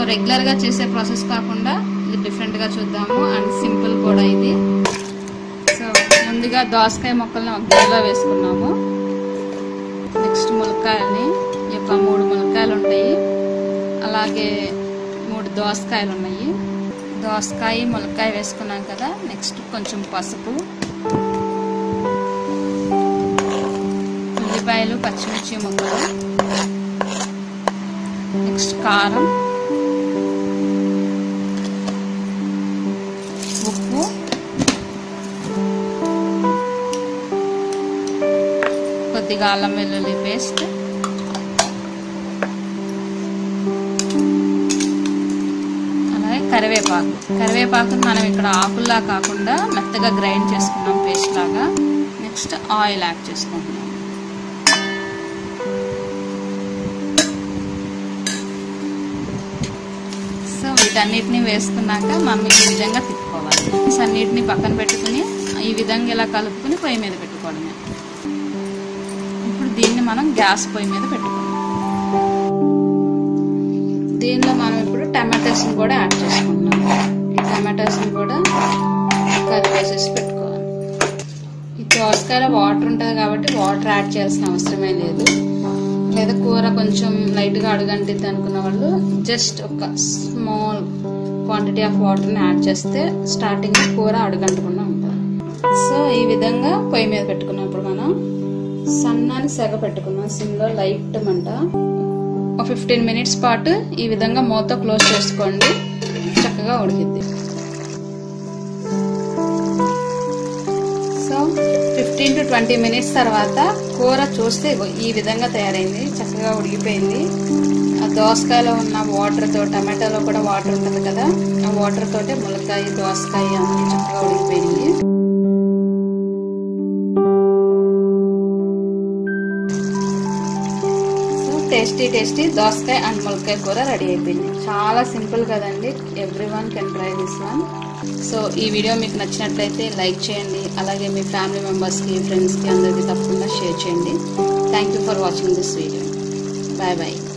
Regular గా చేసే process కాకుండా ఇది డిఫరెంట్ గా చూద్దాము అండ్ సింపుల్ కూడా ఇది. సో ముందుగా దోసకాయ ముక్కల్ని ఒక గిన్నెలో వేసుకున్నాము. నెక్స్ట్ ములక్కాయల్ని, ఈ యొక్క 3 ములక్కాయలు ఉంటాయి, అలాగే 3 దోసకాయలు ఉన్నాయి. దోసకాయ ములక్కాయ వేసుకున్నాం కదా. నెక్స్ట్ కొంచెం పసుపు, ఉల్లిపాయలు, పచ్చిమిర్చి ముక్కలు, నెక్స్ట్ కారం, ఉప్పు, కొద్దిగా అల్లం వెల్లుల్లి పేస్ట్, అలాగే కరివేపాకుని మనం ఇక్కడ ఆకుల్లా కాకుండా మెత్తగా గ్రైండ్ చేసుకున్నాం పేస్ట్ లాగా. నెక్స్ట్ ఆయిల్ యాడ్ చేసుకుంటున్నాం. సో వీటన్నిటిని వేసుకున్నాక మనం ఈ విధంగా తిప్పుకోవాలి. అన్నిటిని పక్కన పెట్టుకుని ఈ విధంగా ఇలా కలుపుకుని పొయ్యి మీద పెట్టుకోవడమే. ఇప్పుడు దీన్ని మనం గ్యాస్ పొయ్యి మీద పెట్టుకోవాలి. దీనిలో మనం ఇప్పుడు టమాటోస్ని కూడా యాడ్ చేసుకుంటున్నాం. ఈ టమాటోస్ని కూడా కర్రీ వేసేసి పెట్టుకోవాలి. ఈ దోసకాయలో వాటర్ ఉంటుంది కాబట్టి వాటర్ యాడ్ చేయాల్సిన అవసరమే లేదు. లేదా కూర కొంచెం లైట్గా అడుగంటిద్ది అనుకున్న వాళ్ళు జస్ట్ ఒక స్మాల్ క్వాంటిటీ ఆఫ్ వాటర్ని యాడ్ చేస్తే స్టార్టింగ్ కూర అడుగంటకుండా ఉంటుంది. సో ఈ విధంగా పొయ్యి మీద పెట్టుకున్నప్పుడు మనం సన్నాన్ని సెగ పెట్టుకున్నాం. సిమ్లో లైట్ మంట. ఒక 15 మినిట్స్ పాటు ఈ విధంగా మూత క్లోజ్ చేసుకోండి, చక్కగా ఉడికిద్ది. సో 15 to 20 మినిట్స్ తర్వాత కూర చూస్తే ఈ విధంగా తయారైంది, చక్కగా ఉడికిపోయింది. ఆ దోసకాయలో ఉన్న వాటర్తో, టమాటాలో కూడా వాటర్ ఉంటుంది కదా, ఆ వాటర్ తోటే ములక్కాయ, దోసకాయ అన్నీ చక్కగా ఉడికిపోయినాయి. టేస్టీ దోసకాయ అండ్ ములక్కాయ కూర రెడీ అయిపోయింది. చాలా సింపుల్ కదండి. Everyone can try this one. So ఈ వీడియో మీకు నచ్చినట్లయితే లైక్ చేయండి, అలాగే మీ ఫ్యామిలీ మెంబర్స్కి, ఫ్రెండ్స్కి అందరికీ తప్పకుండా షేర్ చేయండి. Thank you for watching this video. Bye bye.